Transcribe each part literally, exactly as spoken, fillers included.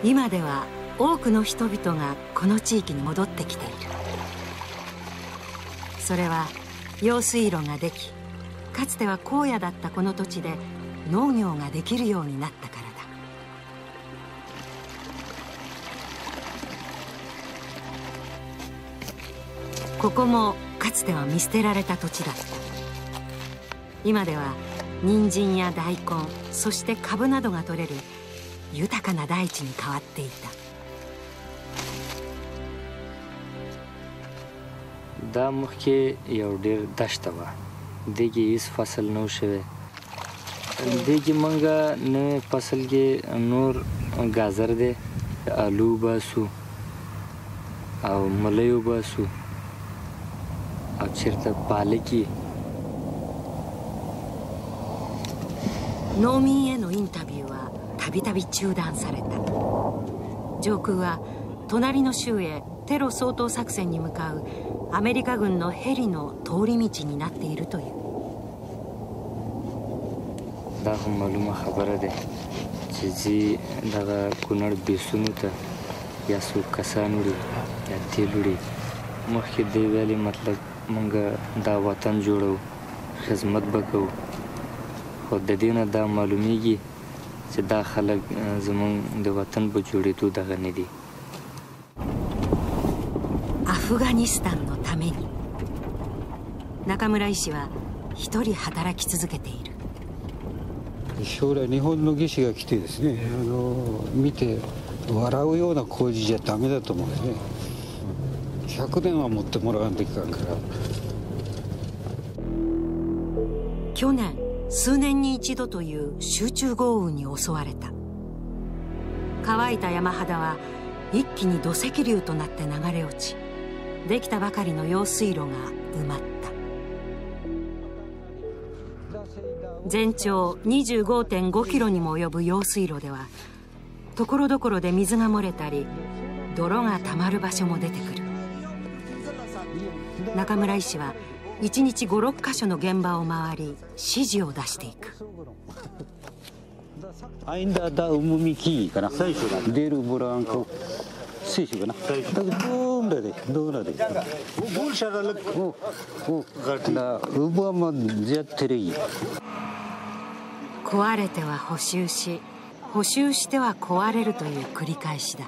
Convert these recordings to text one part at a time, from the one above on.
今では多くの人々がこの地域に戻ってきている。それは用水路ができ、かつては荒野だったこの土地で農業ができるようになったからだ。ここもかつては見捨てられた土地だった。今では人参や大根、そしてカブなどが取れる豊かな大地に変わっていた。 دا مخکې یو ډېر دښته وه، دې کې هېڅ فصل نه و شوی. دې کې موږ نوی فصل کې نور ګازر دی، الو وباسو او ملی وباسو او چېرته پالک. 農民へのインタビューはたびたび中断された。上空は隣の州へテロ掃討作戦に向かうアメリカ軍のヘリの通り道になっているという。 دا خو معلومه خبره ده چې ځي دغه کونړ بیسونو ته یا څوک کسان وړي یا تیل وړي. مخکې دې ویلې مطلب موږ دا وطن جوړو، خدمت به کوو، خو د دې نه دا معلومیږي چې دا خلک زموږ د وطن په جوړېدو دغه نه دي. アフガニスタンのために中村医師は一人働き続けている。 将来日本の技師が来てですね、あの見て笑うような工事じゃダメだと思うんですね。ひゃくねんは持ってもらわんといかんから。 去年数年に一度という集中豪雨に襲われた。乾いた山肌は一気に土石流となって流れ落ち、できたばかりの用水路が埋まった。全長 にじゅうごてんごキロにも及ぶ用水路ではところどころで水が漏れたり泥がたまる場所も出てくる。中村医師はいちにちご、ろっかしょの現場を回り指示を出していく。 Ainda dá uma miki kana deru buranko sishi kana dum dade dum dade bul sharalak o o gatla ubu ma jatteri. 壊れては補修し、補修しては壊れるという繰り返しだ。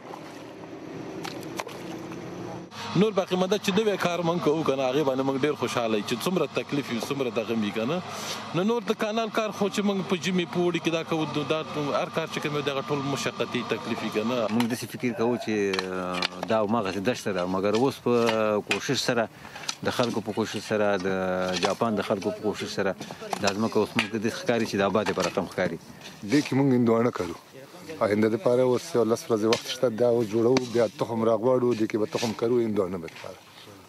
نور باقي مده چې دوی کار مونږ کوو کنه هغه باندې مونږ ډیر خوشاله چې څومره تکلیف یو څومره دغه می کنه نو نور د کانال کار خو چې مونږ په جمی پوړي کې دا کوو دا هر کار چې کوم دغه ټول مشقتي تکلیفي کنه مونږ د فکر کوو چې دا ماغه دشته ده مګر اوس په کوشش سره د خلکو په کوشش سره د جاپان د خلکو په کوشش سره د ځمکه اوس موږ د ښکاری چې د آباد پر رقم ښکاری دې کې مونږ اندوانه کوو. آینده لپاره اوس لس ورځې وخت شته دا جوړو بیا تخم راغواړو دې کې به تخم کوو اندوانه لپاره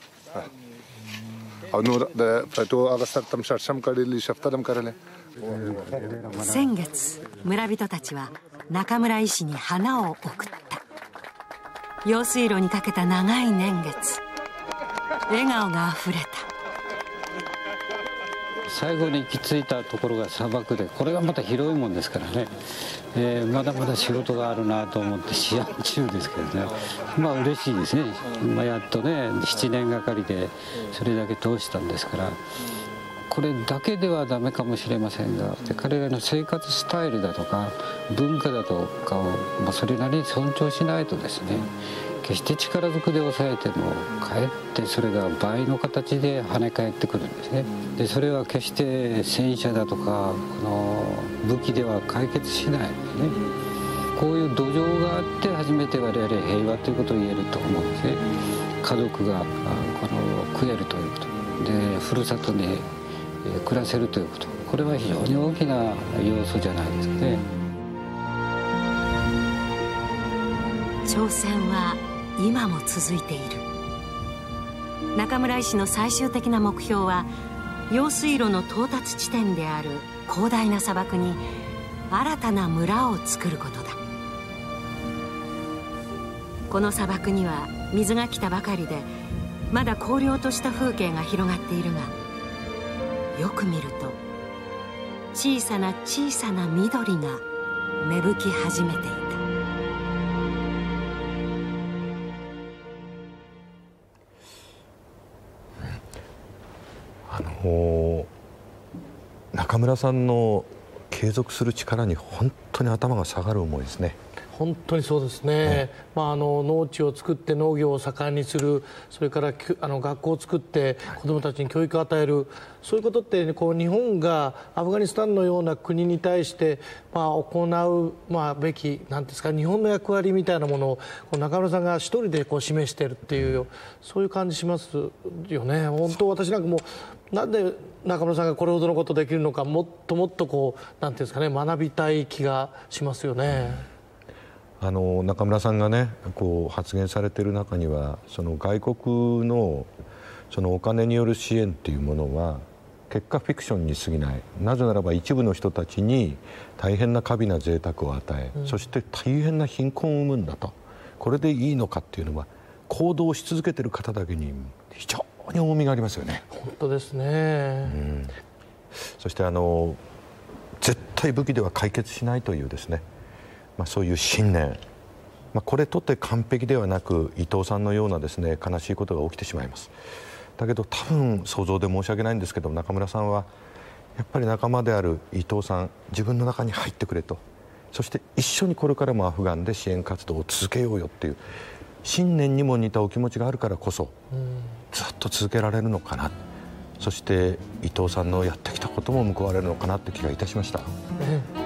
او نور د پټو هغه سر تم شرشم کړلی شفتلم کړل. 先月村人たちは中村医師に花を送った。用水路にかけた長い年月、笑顔があふれた。 最後に行き着いたところが砂漠で、これがまた広いもんですからね、えー、まだまだ仕事があるなと思って思案中ですけどね、まあ嬉しいですね、まあ、やっとねななねんがかりでそれだけ通したんですから、これだけではダメかもしれませんが、で彼らの生活スタイルだとか文化だとかを、まあ、それなりに尊重しないとですね、決して力ずくで抑えてもかえってそれが倍の形で跳ね返ってくるんですね。でそれは決して戦車だとかこの武器では解決しないのでね、こういう土壌があって初めて我々平和ということを言えると思うんですね。家族がこの食えるということで、ふるさとに暮らせるということ、これは非常に大きな要素じゃないですかね。 挑戦は今も続いている。中村医師の最終的な目標は用水路の到達地点である広大な砂漠に新たな村を作ることだ。この砂漠には水が来たばかりでまだ荒涼とした風景が広がっているが、よく見ると小さな小さな緑が芽吹き始めていた。 中村さんの継続する力に本当に頭が下がる思いですね。 本当にそうですね、ねまあ、あの農地を作って農業を盛んにする、それからあの学校を作って子どもたちに教育を与える、そういうことって、ね、こう日本がアフガニスタンのような国に対して、まあ、行う、まあ、べきなんですか、日本の役割みたいなものをこう中村さんが一人でこう示しているっていう、そういう感じしますよね。本当私なんかもうなんで中村さんがこれほどのことできるのか、もっともっとこうなんていうんですかね、学びたい気がしますよね。 あの中村さんがねこう発言されている中には、その外国のそのお金による支援というものは結果フィクションに過ぎない、なぜならば一部の人たちに大変な過敏な贅沢を与え、うん、そして大変な貧困を生むんだと、これでいいのかっていうのは行動し続けている方だけに非常に重みがありますよね。 本当ですね、 うん、そしてあの絶対武器では解決しないというですね、まあ、そういう信念、まあ、これとって完璧ではなく伊藤さんのようなですね悲しいことが起きてしまいます。だけど多分想像で申し訳ないんですけど、中村さんはやっぱり仲間である伊藤さん、自分の中に入ってくれと、そして一緒にこれからもアフガンで支援活動を続けようよっていう信念にも似たお気持ちがあるからこそずっと続けられるのかな、そして伊藤さんのやってきたことも報われるのかなって気がいたしました。